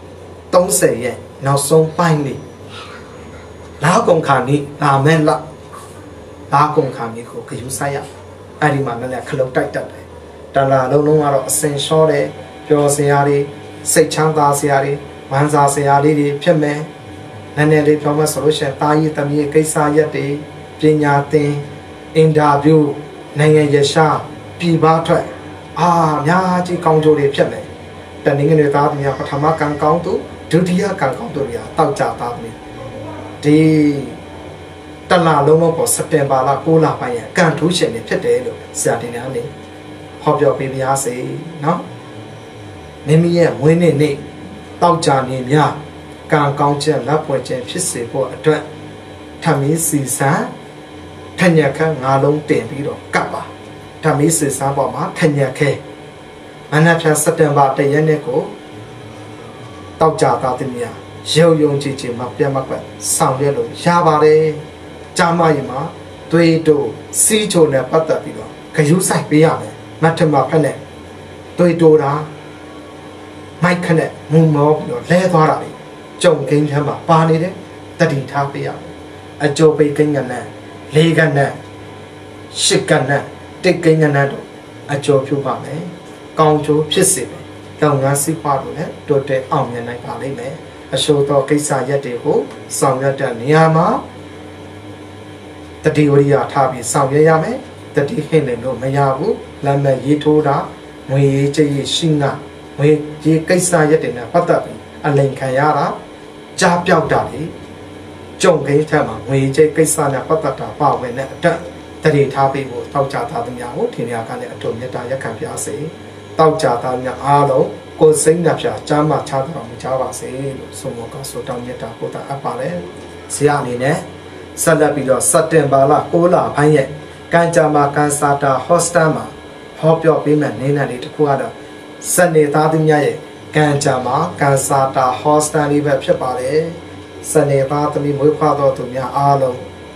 30ရက်နောက်ဆုံးပိုင်းလေးလာကုန်ခါလေးလာမဲ့လာကုန်ခါလေးကိုယူဆိုင်ရအဲ့ဒီမှာလည်းခလုတ်တိုက်တတ်တယ်တလာလုံးလုံးကတော့အစင်လျှောတဲ့ပျော်စရာတွေစိတ်ချမ်းသာစရာတွေဝမ်းသာစရာလေးတွေဖြစ်မယ်နည်းနည်းလေးပြောမှဆိုလို့ရှိရင်တာရည်သမီးကိစ္စရက်တွေပညာသင်အင်တာဗျူးနိုင်ငံရရှာပြည်ပထွက်အများကြီးကောင်းကျိုးတွေဖြစ်မယ်တနင်္ဂနွေသားသမီးပထမကံကောင်းသူဒုတိယကံကောင်းသူတွေတောက်ကြသားသမီးဒီတလလုံးတော့စက်တင်ဘာလ9လပိုင်းရကံထူးရှင်နေဖြစ်တယ်လို့ဆရာတင်နေတယ်ဟောပြောပေးပါရစေနော်မိမိရဲ့မွေးနေ့တောက်ကြနေများကံကောင်းခြင်းလက်ပွင့်ခြင်းဖြစ်စေဖို့အတွက်ထမင်းစီစံထညက်ခန်းငါလုံးတင်ပြီးတော့ကပ်ပါထမင်းစီစံပေါ်မှာထညက်ခဲမနက်ဖြန်စက်တင်ဘာ1ရက်နေ့ကိုတောက်ကြသားသမီးရုံယုံကြည်ကြည်မပြတ်မကွက်ဆောင်ရွက်လို့ရပါတယ်ကြာမရင်မှာသွေးတို့စီးချိုနဲ့ပတ်သက်ပြီးတော့ဂရုစိုက်ပေးရမယ်မထမဖက်နဲ့သွေးတိုးတာမိုက်ခနဲ့မုံမောပြီးတော့လဲသွားတာလေကြုံကိန်းထဲမှာပါနေတယ်တတိထားပေးရမယ်အကျိုးပေးကိန်းကနဲ့လေးကနဲ့ရှစ်ကနဲ့တိတ်ကိန်းကနဲ့တို့အကျိုးပြုပါမယ်ကောင်းကျိုးဖြစ်စေမယ်လုပ်ငန်းစီးပွားတို့လည်းတိုးတက်အောင်မြင်နိုင်ပါလိမ့်မယ်အရှိုးသောကိစ္စရက်တွေကိုဆောင်ရွက်တဲ့နေရာမှာတတိဝရိယထားပြီးဆောင်ရွက်ရမယ်တတိဟင်းလည်းလို့မရဘူးလက်မဲ့ရေးထိုးတာငွေရေးကြေးရေးရှိငါငွေရေးကိစ္စရက်တွေနဲ့ပတ်သက်ပြီးအလိန်ခံရတာကြားပြောက်တာလေကြုံကိန်းထက်မှာငွေကြေးကိစ္စနဲ့ပတ်သက်တာပါဝင်တဲ့အတက်တတိထားပြီးဖို့တောက်ကြသားသမျှကိုဒီနေရာကလည်းအထုံမြတ်တာရက်ခံပြစေတောက်ကြသားများအားလုံးကိုယ်စိတ်နှပြချမ်းသာချတော်မူကြပါစေလို့ဆုမကောင်းဆုတောင်းမြတ်တာပို့တာအပ်ပါတယ်ဆရာအနေနဲ့ဆက်လက်ပြီးတော့စက်တင်ဘာလ9လပိုင်းရဲ့ကံကြမ္မာကန်စာတာဟော့စတာမှာဟောပြောပေးမယ့်နေနဲ့လေးတစ်ခုကတော့စနေသားသမီးရဲ့ကံကြမ္မာကန်စာတာဟော့စတာလေးပဲဖြစ်ပါတယ်စနေသားသမီးမွေးဖွားတော်သူများအားလုံး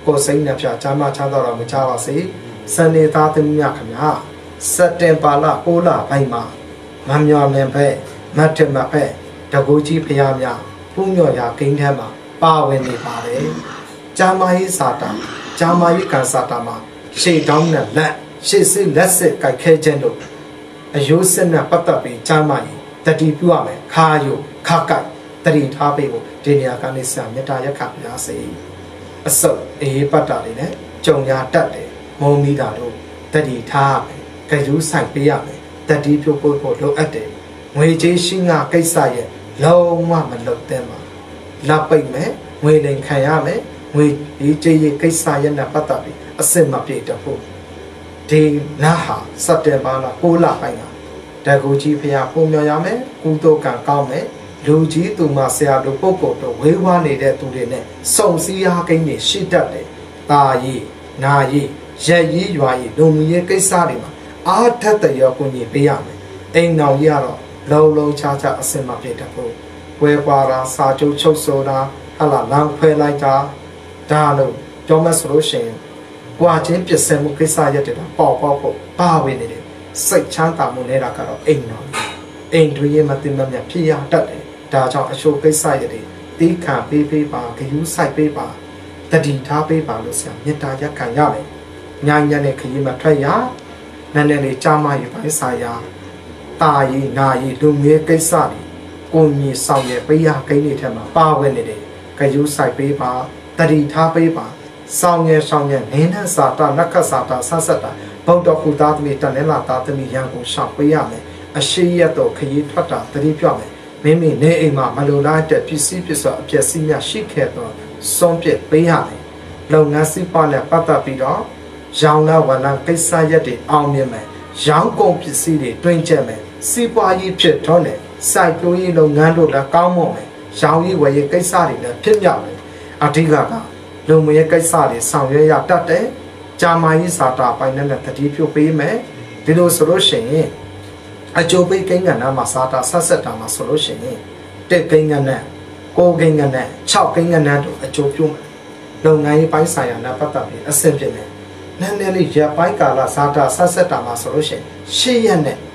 ကိုစိတ်နဲ့ဖြာချမ်းသာချမ်းသာတော်မူကြပါစေစနေသားသမီးများခင်ဗျာစက်တင်ဘာလ6လပိုင်းမှာမမျော်မြင်ဖက်မတ်ထမဖက်တကူကြီးဖျားများပူးမြော်ရာကိန်းထဲမှာပါဝင်နေပါတယ်ဂျာမာရေးစာတာဂျာမာရေးကန်စာတာမှာရှေ့တောင်းနဲ့လက်ရှေ့စစ်လက်စစ်ကြိုက်ခဲခြင်းတို့အယိုးစစ်နဲ့ပတ်သက်ပြီးဂျာမာရေးတတိပြုရမယ်ခါယုခါကိုက်တတိထားပေးဖို့ဒီနေရာကနေဆရာမေတ္တာရက်ခများစေအစုပ်အေးပတ်တာတွေနဲ့ကြုံရတတ်တယ်မုံမိတာတို့တတိထားရမယ်ကြယူဆိုင်ပေးရမယ်တတိပြုဖို့လိုအပ်တယ်ငွေကြေးရှိငါကိစ္စရဲ့လုံးဝမလုပ်သင့်ပါလက်ပိတ်မယ်ငွေလိမ်ခံရမယ်ငွေကြေးကိစ္စရဲ့နဲ့ပတ်သက်ပြီးအစစ်မပြေတတ်ဖို့ဒီနာဟာစက်တင်ဘာလ6လပိုင်းကတကူကြီးဖျားပုံမြော်ရမယ်ကုသိုလ်ကံကောင်းမယ်လူကြီးသူမဆရာတို့ပုဂ္ဂိုလ်တို့ဝေးဝါးနေတဲ့သူတွေနဲ့စုံစည်းအားကိန်းတွေရှိတတ်တယ်။တာရီနာရီရက်ရီရွာရီလူမှုရေးကိစ္စတွေမှာအားထက်တရောကိုညီပေးရမယ်။အိမ်တော်ကြီးကတော့လုံးလုံးချာချာအစင်မပြေတတ်ဘူး။ဝဲပွားတာစာချုပ်ချုပ်ဆိုတာဟလာလမ်းခွဲလိုက်တာဒါလို့ပြောမဆိုလို့ရှိရင်ကွာချင်းပြစ်စဲမှုကိစ္စရက်တွေတော့ပေါ့ဖို့ပါဝင်နေတယ်စိတ်ချမ်းသာမှုနေတာကတော့အိမ်တော်အိမ်တွေမတင်မမြဖြစ်ရတတ်တယ်ဒါကြောင့်အချို့ကိစ္စရက်တွေတီးခံပေးပါဂယူးဆိုင်ပေးပါတတိထားပေးပါလို့ဆရာမေတ္တာရက်ခံရမယ်ညာညံ့တဲ့ခရီးမှာထွက်ရနည်းနည်းလေးကြားမယူပိုင်းဆိုင်ရာတာရီနာရီလူမျိုးကိစ္စတွေကိုညီဆောင်ရပေးရကိန်းတွေထဲမှာပါဝင်နေတယ်ဂယူးဆိုင်ပေးပါတတိထားပေးပါဆောင်ရနင်းနဲ့စာတာနက္ခစာတာဆတ်တာဗုဒ္ဓဖူသားသမီးတန်နဲ့လာသားသမီးရန်ကိုရှောက်ပေးရမယ်အရှိရတော့ခရီးထွက်တာတတိပြမယ်မိမိနေအိမ်မှာမလိုလားတဲ့ပစ္စည်းပစ္စည်းအပျက်စီးများရှိခဲ့တော့ဆုံးပြပေးရမယ်လုပ်ငန်းစီးပွားနဲ့ပတ်သက်ပြီးတော့ရောင်းလာဝယ်လာကိစ္စရက်တွေအောင်မြင်မယ်ရောင်းကုန်ပစ္စည်းတွေတွင်းကျက်မယ်စီးပွားရေးဖြစ်တော့တယ်စိုက်ပျိုးရေးလုပ်ငန်းတို့လည်းကောင်းမွန်မယ်ရောင်းရေးဝယ်ရေးကိစ္စတွေလည်းဖြစ်မြောက်မယ်အဓိကလုံမရဲ့ကိစ္စတွေဆောင်ရွက်ရတတ်တယ်ဂျာမာရေးစာတာပိုင်းနဲ့တတိပြုပေးမယ်ဒီလိုဆိုလို့ရှိရင်အကျိုးပေးကိန်းကဏ္ဍမှာစာတာဆက်တာမှာဆိုလို့ရှိရင်တက်ကိန်းကဏ္ဍ9ကိန်းကဏ္ဍ6ကိန်းကဏ္ဍတို့အကျိုးပြုမယ်လုပ်ငန်းရေးပိုင်းဆိုင်ရာနဲ့ပတ်သက်ပြီးအဆင့်ဖြစ်မယ်နည်းနည်းလေးရပိုင်းကာလစာတာဆက်တာမှာဆိုလို့ရှိရင်10ရက်နဲ့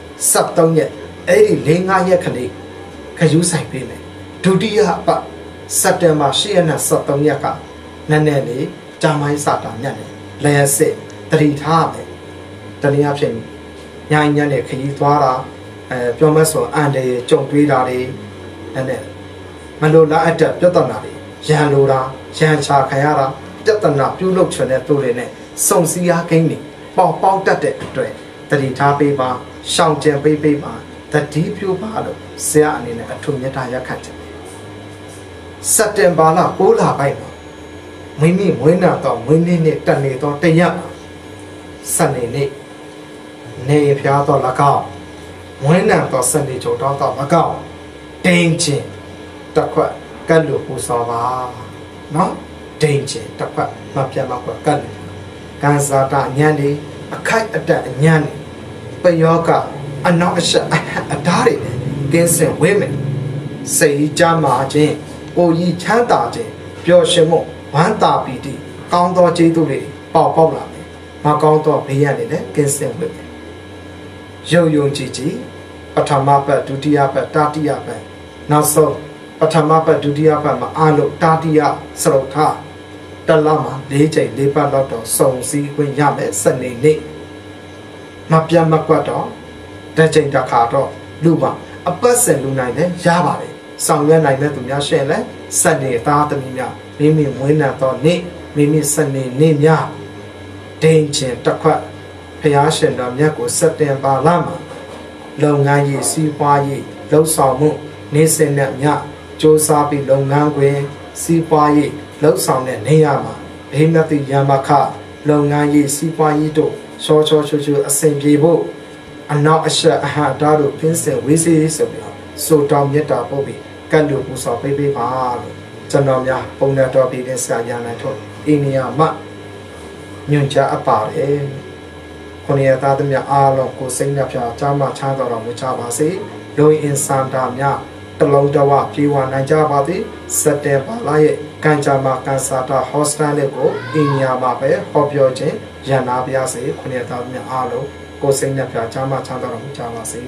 73ရက်အဲ့ဒီ4-5ရက်ခလေးခရူးဆိုင်ပေးမယ်ဒုတိယပတ်စက်တင်ဘာ10ရက်နဲ့73ရက်ကနည်းနည်းလေးဂျာမိုင်းစာတာညက်တယ်လျှက်စစ်တတိထားမယ်တနည်းအားဖြင့်ညာညံ့တဲ့ခရီးသွားတာပြောမဆိုအန်တယ်ကြုံတွေးတာတွေနဲ့မလိုလားအပ်တဲ့ပြဿနာတွေရန်လိုတာရန်ချခံရတာပြဿနာပြုလုပ်ချင်တဲ့သူတွေနဲ့စုံစည်းအားကိန်းတွေပေါက်တတ်တဲ့အတွက်တတိထားပေးပါရှောင်ကြံပေးပါတတိပြုပါလို့ဆရာအနေနဲ့အထူးမြတ်တာရက်ခတ်တယ်စက်တင်ဘာလ6လပိုင်းမှာမိမိမွေးနာတော့မွေးနေ့နဲ့တနေတော့တရက်စနေနေ့နေဖျားတော့၎င်းမွေးနာတော့စနေကြတော့၎င်းတင်းချင်းတစ်ခွက်ကတ်လို့ပူစောပါနော်တင်းချင်းတစ်ခွက်မပြတ်မကွက်ကတ်လို့ကန်စာတာညံနေအခိုက်အတန့်ညံနေပယောကအနောက်အဆက်အဓားတွေကင်းစင်ဝဲမယ်စိတ်ကြမှာခြင်းကိုကြီးချမ်းသာခြင်းပျော်ရွှင်မှုဝမ်းသာပီတိကောင်းသောကျေးဇူးတွေပေါက်လာမယ်မကောင်းသောဘေးရန်တွေလည်းကင်းစင်ဝဲမယ်ယုံကြည်ပထမပတ်ဒုတိယပတ်တတိယပတ်နောက်ဆုံးပထမပတ်ဒုတိယပတ်မှာအလုံးတတိယစရုပ်ထတလမှာ4ချိန်4ပတ်တော့စုံစည်းခွင့်ရမယ်စနေနေ့မပြတ်မကွက်တော့တစ်ချိန်တစ်ခါတော့လူပါအပတ်စဉ်လူနိုင်လည်းရပါတယ်ဆောင်ရွက်နိုင်တဲ့သူများရှင်လဲစနေသားသမီးများမိမိမွေးနာတော့နေ့မိမိစနေနေ့များဒိန်ချင်တစ်ခွက်ဖျားရှင်တော်မြတ်ကိုစက်တင်ဘာလမှာလုပ်ငန်းရေးစီးပွားရေးလှုပ်ဆောင်မှုနေ့စဉ်နဲ့ညစ조사ပြီးလုပ်ငန်းခွင်စီးပွားရေးလှုပ်ဆောင်တဲ့နေရာမှာဘေးမတိရမခလုပ်ငန်းရေးစီးပွားရေးတို့ချောချူအစဉ်ပြေဖို့အနောက်အရှက်အဟတားတို့ပြင်းစင်ဝေးစေးဆိုပြီးဆိုတောင်းမြတ်တာပို့ပြီးကတ်လို့ပူဆောင်ပေးပါလို့ကျွန်တော်များပုံနဲ့တော်ပြီးတဲ့ဆရာညာနိုင်ထုတ်အိန္ဒိယမှာညွန်ကြားအပ်ပါတယ်ခொနည်းသားသမီးအားလုံးကိုစိတ်နှပြချမ်းသာချမ်းသာတော်မူကြပါစေလူအင်စန်တာများတလုံးတဝပြေဝနိုင်ကြပါသည်စက်တင်ဘာလရဲ့ကန်ချာမာကန်ဆာတာဟော့စတန်လေးကိုအင်ညာမှာပဲဟောပြောခြင်းရန်နာပြစေခုနှစ်သားများအားလုံးကိုစိတ်နှပြချမ်းသာချမ်းသာတော်မူကြပါစေ